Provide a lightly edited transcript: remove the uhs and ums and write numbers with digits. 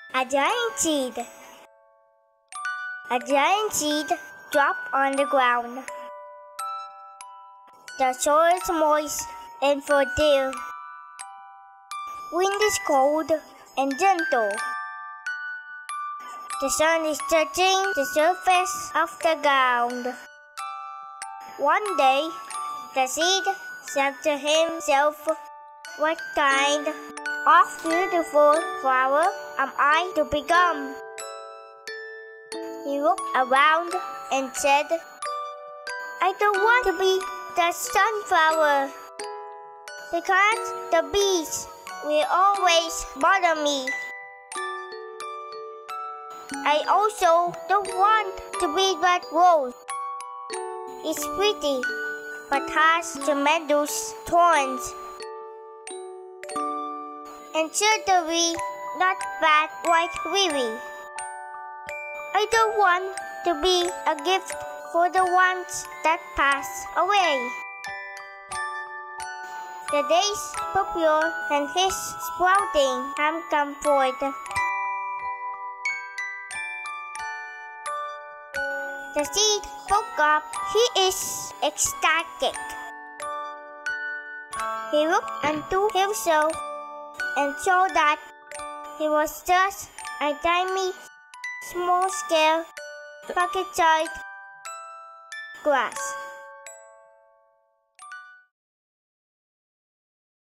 A giant seed. A giant seed dropped on the ground. The soil is moist and fertile. Wind is cold and gentle. The sun is touching the surface of the ground. One day, the seed said to himself, "What kind of beautiful flower am I to become?" He looked around and said, "I don't want to be the sunflower, because the bees will always bother me. I also don't want to be that rose. It's pretty, but has tremendous thorns, and certainly not that white lily. I don't want to be a gift for the ones that pass away." The days popular and his sprouting have come forth. The seed spoke up. He is ecstatic. He looked unto himself and saw that he was just a tiny, small-scale, pocket-sized grass.